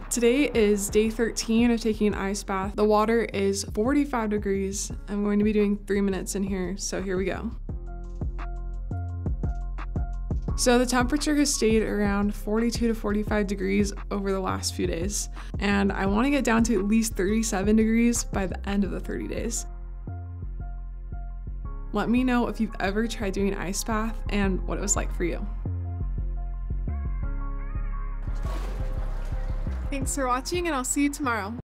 Today is day 13 of taking an ice bath. The water is 45 degrees. I'm going to be doing 3 minutes in here, so here we go. So the temperature has stayed around 42 to 45 degrees over the last few days, and I want to get down to at least 37 degrees by the end of the 30 days. Let me know if you've ever tried doing an ice bath and what it was like for you. Thanks for watching, and I'll see you tomorrow.